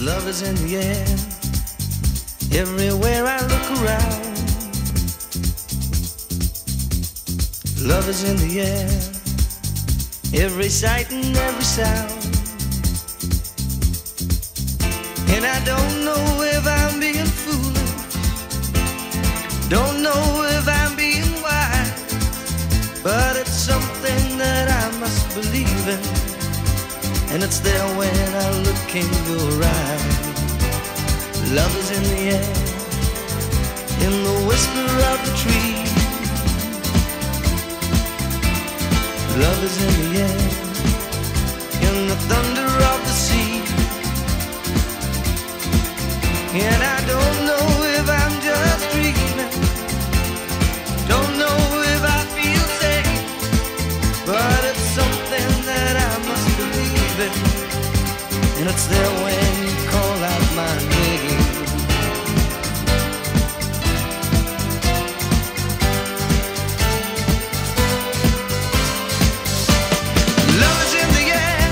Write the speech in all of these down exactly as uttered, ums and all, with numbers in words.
Love is in the air, everywhere I look around. Love is in the air, every sight and every sound. And I don't know if I'm being foolish, don't know if I'm being wise, but it's something that I must believe in, and it's there when I look in your eyes. Love is in the air, in the whisper of the tree. Love is in the air, in the thunder of the sea. And I don't know if I'm just dreaming, don't know if I feel safe, but it's something that I must believe in, and it's there when you call out my name. Love is in the air,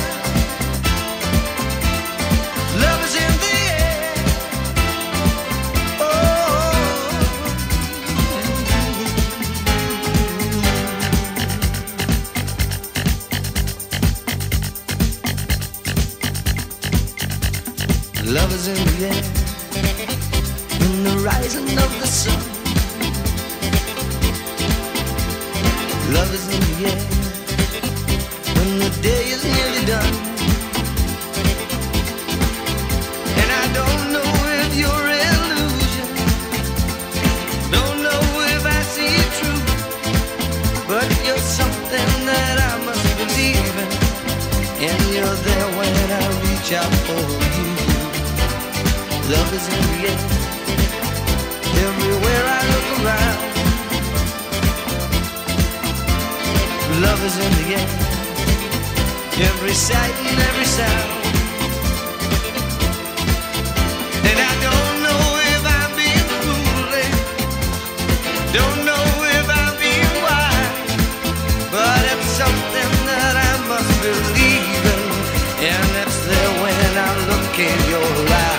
love is in the air. Oh, love is in the air, in the rising of the sun. Love is in the air, when the day is nearly done. And I don't know if you're illusion, don't know if I see it true, but you're something that I must believe in, and you're there when I reach out for you. Love is in the air, everywhere I look around. Love is in the air, every sight and every sound. And I don't know if I'm being foolish, don't know if I'm being wise, but it's something that I must believe in, and it's there when I look in your eyes.